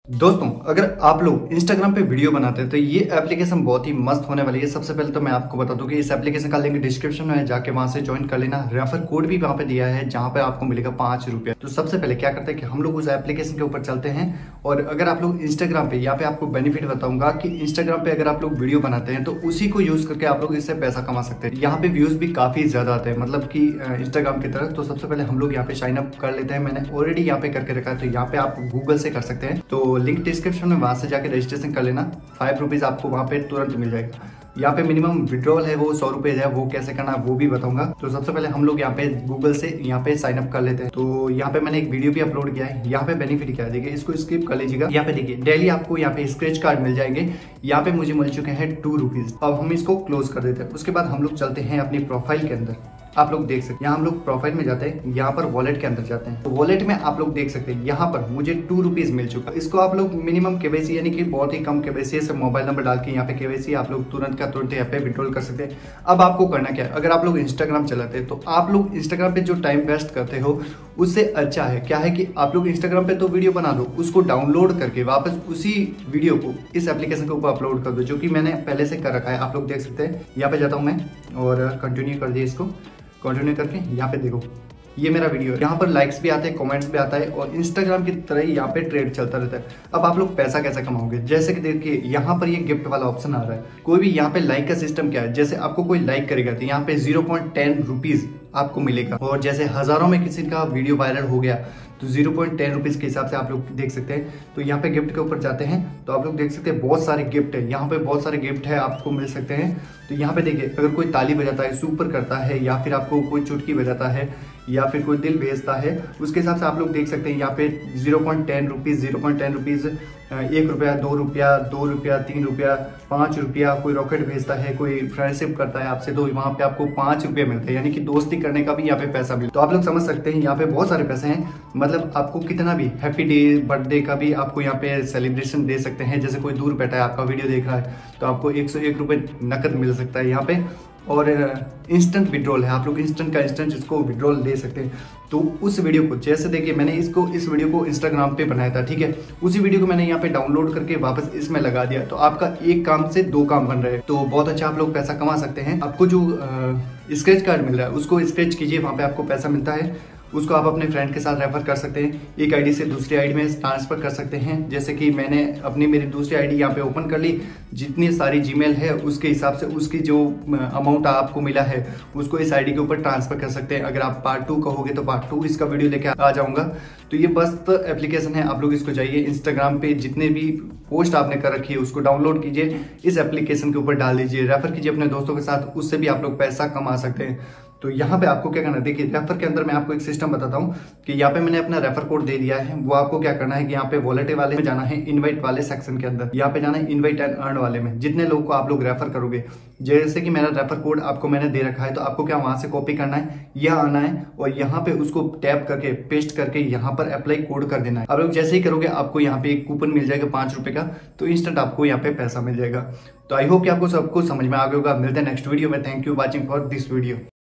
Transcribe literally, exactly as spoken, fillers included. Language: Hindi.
दोस्तों, अगर आप लोग इंस्टाग्राम पे वीडियो बनाते हैं तो ये एप्लीकेशन बहुत ही मस्त होने वाली है। सबसे पहले तो मैं आपको बता दूं कि इस एप्लीकेशन का लिंक डिस्क्रिप्शन में है, जाके वहां से ज्वाइन कर लेना। रेफर कोड भी वहां पे दिया है जहां पे आपको मिलेगा पांच रुपया। तो सबसे पहले क्या करते हैं कि हम लोग उस एप्लीकेशन के ऊपर चलते हैं। और अगर आप लोग इंस्टाग्राम पे, यहाँ पे आपको बेनिफिट बताऊंगा कि इंस्टाग्राम पे अगर आप लोग वीडियो बनाते हैं तो उसी को यूज करके आप लोग इससे पैसा कमा सकते हैं। यहाँ पे व्यूज भी काफी ज्यादा आते हैं, मतलब की इंस्टाग्राम की तरह। तो सबसे पहले हम लोग यहाँ पे साइन अप कर लेते हैं। मैंने ऑलरेडी यहाँ पे करके रखा है, तो यहाँ पे आप गूगल से कर सकते हैं। तो लिंक डिस्क्रिप्शन वहां से जाके रजिस्ट्रेशन कर लेना। फाइव रुपीज आपको वहां पे तुरंत मिल जाएगा। यहाँ पे मिनिमम विड्रॉल है वो सौ रुपए है, वो कैसे करना है वो भी बताऊंगा। तो सबसे पहले हम लोग यहाँ पे गूगल से यहाँ पे साइन अप कर लेते हैं। तो यहाँ पे मैंने एक वीडियो भी अपलोड किया है। यहाँ पे बेनिफिट क्या है देखिए, इसको स्किप कर लीजिएगा। यहाँ पे देखिए डेली आपको यहाँ पे स्क्रैच कार्ड मिल जाएंगे। यहाँ पे मुझे मिल चुके हैं टू रुपीज। अब हम इसको क्लोज कर देते हैं। उसके बाद हम लोग चलते हैं अपनी प्रोफाइल के अंदर। आप लोग देख सकते हैं यहाँ हम लोग प्रोफाइल में जाते हैं, यहाँ पर वॉलेट के अंदर जाते हैं। तो वॉलेट में आप लोग देख सकते हैं यहाँ पर मुझे टू रुपीज मिल चुका। इसको आप लोग मिनिमम केवाईसी यानी कि बहुत ही कम केवाईसी से मोबाइल नंबर डाल के यहाँ पे केवाईसी आप लोग तुरंत का तुरंत यहाँ पे विड्रॉल कर सकते हैं। अब आपको करना क्या है, अगर आप लोग इंस्टाग्राम चलाते हैं तो आप लोग इंस्टाग्राम पे जो टाइम वेस्ट करते हो उससे अच्छा है क्या है कि आप लोग इंस्टाग्राम पे तो वीडियो बना दो, उसको डाउनलोड करके वापस उसी वीडियो को इस एप्लीकेशन के ऊपर अपलोड कर दो, जो कि मैंने पहले से कर रखा है। आप लोग देख सकते हैं। यहाँ पे जाता हूँ मैं और कंटिन्यू कर दिया इसको। कंटिन्यू करके यहाँ पे देखो ये मेरा वीडियो है। यहाँ पर लाइक्स भी आते हैं, कमेंट्स भी आता है और इंस्टाग्राम की तरह ही यहाँ पे ट्रेड चलता रहता है। अब आप लोग पैसा कैसे कमाओगे, जैसे कि देखिए यहाँ पर ये गिफ्ट वाला ऑप्शन आ रहा है। कोई भी यहाँ पे लाइक का सिस्टम क्या है, जैसे आपको कोई लाइक करेगा तो यहाँ पे जीरो पॉइंट टेन रुपीज आपको मिलेगा। और जैसे हजारों में किसी का वीडियो वायरल हो गया तो जीरो पॉइंट टेन रुपीज के हिसाब से आप लोग देख सकते हैं। तो यहाँ पे गिफ्ट के ऊपर जाते हैं तो आप लोग देख सकते हैं बहुत सारे गिफ्ट है। यहाँ पे बहुत सारे गिफ्ट है आपको मिल सकते हैं। तो यहाँ पे देखिए अगर कोई ताली बजाता है, सुपर करता है, या फिर आपको कोई चुटकी बजाता है, या फिर कोई दिल भेजता है, उसके हिसाब से आप लोग देख सकते हैं यहाँ पे zero point ten rupees zero point ten rupees एक रुपया, दो रुपया, दो रुपया, तीन रुपया, पांच रुपया। कोई रॉकेट भेजता है, कोई फ्रेंडशिप करता है आपसे, तो वहां पे आपको पांच रुपये मिलते हैं, यानी कि दोस्ती करने का भी यहाँ पे पैसा मिलता है। तो आप लोग समझ सकते हैं यहाँ पे बहुत सारे पैसे हैं। मतलब आपको कितना भी हैप्पी डे, बर्थडे का भी आपको यहाँ पे सेलिब्रेशन दे सकते हैं। जैसे कोई दूर बैठा है आपका वीडियो देख रहा है तो आपको एक सौ एक रुपये नकद मिल सकता है यहाँ पे। और इंस्टेंट विड्रॉल है, आप लोग इंस्टेंट का इंस्टेंट इसको विड्रॉल ले सकते हैं। तो उस वीडियो को जैसे देखिए मैंने इसको इस वीडियो को इंस्टाग्राम पे बनाया था, ठीक है। उसी वीडियो को मैंने यहाँ पे डाउनलोड करके वापस इसमें लगा दिया। तो आपका एक काम से दो काम बन रहे हैं। तो बहुत अच्छा आप लोग पैसा कमा सकते हैं। आपको जो स्क्रैच कार्ड मिल रहा है उसको स्क्रैच कीजिए, वहां पे आपको पैसा मिलता है। उसको आप अपने फ्रेंड के साथ रेफर कर सकते हैं। एक आईडी से दूसरी आईडी में ट्रांसफर कर सकते हैं। जैसे कि मैंने अपनी मेरी दूसरी आईडी यहाँ पे ओपन कर ली, जितनी सारी जीमेल है उसके हिसाब से उसकी जो अमाउंट आपको मिला है उसको इस आईडी के ऊपर ट्रांसफर कर सकते हैं। अगर आप पार्ट टू कहोगे तो पार्ट टू इसका वीडियो लेके आ जाऊंगा। तो ये मस्त एप्लीकेशन है, आप लोग इसको जाइए इंस्टाग्राम पे जितने भी पोस्ट आपने कर रखी है उसको डाउनलोड कीजिए, इस एप्लीकेशन के ऊपर डाल दीजिए, रेफर कीजिए अपने दोस्तों के साथ, उससे भी आप लोग पैसा कमा सकते हैं। तो यहाँ पे आपको क्या करना है, देखिए रेफर के अंदर मैं आपको एक सिस्टम बताता हूँ कि यहाँ पे मैंने अपना रेफर कोड दे दिया है। वो आपको क्या करना है कि यहाँ पे वॉलेट वाले में जाना है, इनवाइट वाले सेक्शन के अंदर यहाँ पे जाना है, इनवाइट एंड अर्न वाले में। जितने लोगों को आप लोग रेफर करोगे, जैसे कि मेरा रेफर कोड आपको मैंने दे रखा है, तो आपको क्या वहां से कॉपी करना है, यह आना है और यहाँ पे उसको टैप करके पेस्ट करके यहाँ पर अप्लाई कोड कर देना है। आप लोग जैसे ही करोगे आपको यहाँ पे एक कूपन मिल जाएगा पांच रुपए का, तो इंस्टेंट आपको यहाँ पे पैसा मिल जाएगा। तो आई होप कि आपको सब कुछ समझ में आ गया होगा। मिलते हैं नेक्स्ट वीडियो में। Thank you watching for this video.